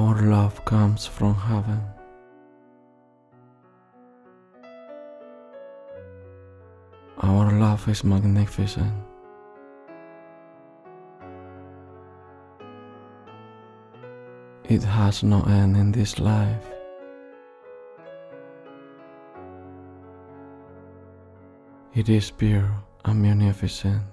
Our love comes from heaven. Our love is magnificent. It has no end in this life. It is pure and magnificent.